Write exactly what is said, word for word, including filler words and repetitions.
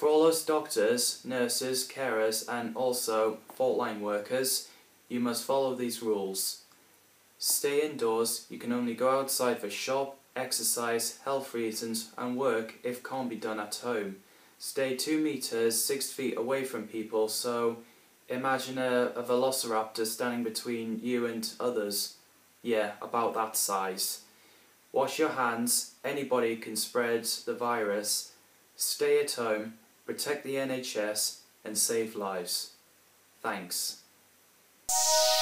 For all us doctors, nurses, carers and also fault line workers, you must follow these rules. Stay indoors. You can only go outside for shop, exercise, health reasons and work if can't be done at home. Stay two meters, six feet away from people, so imagine a, a velociraptor standing between you and others. Yeah, about that size. Wash your hands. Anybody can spread the virus. Stay at home, protect the N H S and save lives. Thanks.